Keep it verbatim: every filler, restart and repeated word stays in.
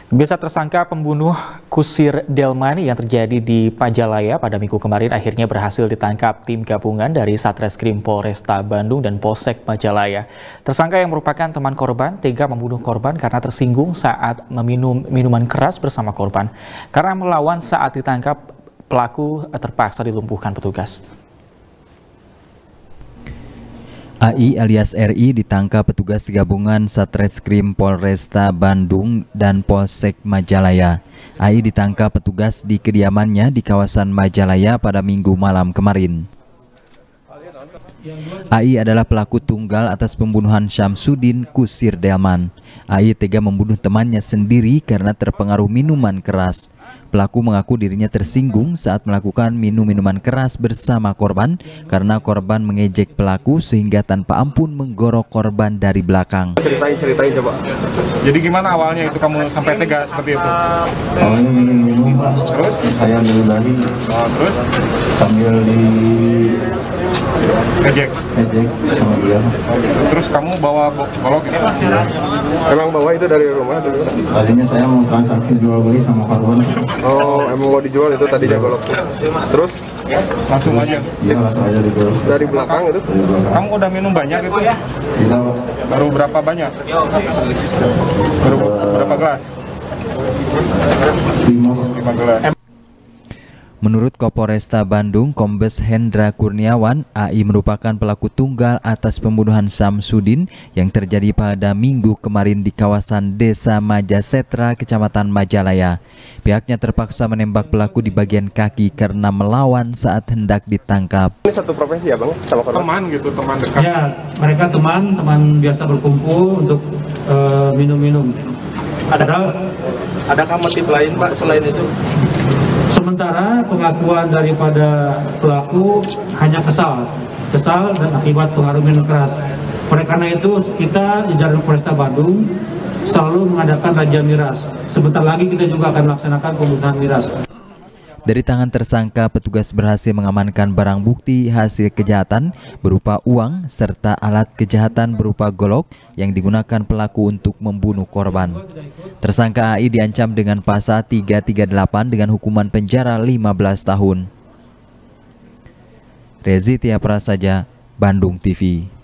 Bisa tersangka pembunuh kusir Delman yang terjadi di Majalaya pada minggu kemarin akhirnya berhasil ditangkap tim gabungan dari Satreskrim Polresta Bandung dan Polsek Majalaya. Tersangka yang merupakan teman korban tega membunuh korban karena tersinggung saat meminum minuman keras bersama korban. Karena melawan saat ditangkap, pelaku terpaksa dilumpuhkan petugas. A I alias R I ditangkap petugas gabungan Satreskrim Polresta Bandung dan Polsek Majalaya. A I ditangkap petugas di kediamannya di kawasan Majalaya pada Minggu malam kemarin. A I adalah pelaku tunggal atas pembunuhan Syamsuddin Kusir Delman. A I tega membunuh temannya sendiri karena terpengaruh minuman keras. Pelaku mengaku dirinya tersinggung saat melakukan minum minuman keras bersama korban karena korban mengejek pelaku sehingga tanpa ampun menggorok korban dari belakang. Ceritain, ceritain coba. Jadi gimana awalnya itu kamu sampai tega seperti itu? Awalnya minum-minum Pak, Terus? saya meludahi Oh, terus? sambil di Ejek. ejek sama dia. Terus kamu bawa bo- golok gitu? Emang bawa itu dari rumah dulu? Tadinya saya mau transaksi jual beli sama korban. Oh, emang mau dijual itu tadinya golok. Terus Langsung aja. Iya langsung aja dijual. dari belakang itu? Dari belakang. Kamu udah minum banyak itu? Kita Pak, Baru berapa banyak? Baru berapa gelas? lima Pak. Lima gelas. Menurut Kapolresta Bandung, Kombes Hendra Kurniawan, A I merupakan pelaku tunggal atas pembunuhan Syamsuddin yang terjadi pada minggu kemarin di kawasan Desa Majasetra, Kecamatan Majalaya. Pihaknya terpaksa menembak pelaku di bagian kaki karena melawan saat hendak ditangkap. Ini satu profesi ya Bang? Sama korban? Teman gitu, teman dekat. Ya, mereka teman, teman biasa berkumpul untuk eh, minum-minum. Ada Adakah motif lain Pak selain itu? sementara pengakuan daripada pelaku hanya kesal, kesal dan akibat pengaruh minum keras. Oleh karena itu kita di Jalan Polresta Bandung selalu mengadakan razia miras. Sebentar lagi kita juga akan melaksanakan pemusnahan miras. Dari tangan tersangka, petugas berhasil mengamankan barang bukti hasil kejahatan berupa uang serta alat kejahatan berupa golok yang digunakan pelaku untuk membunuh korban. Tersangka A I diancam dengan pasal tiga tiga delapan dengan hukuman penjara lima belas tahun. Rezi Tia Prasaja, Bandung T V.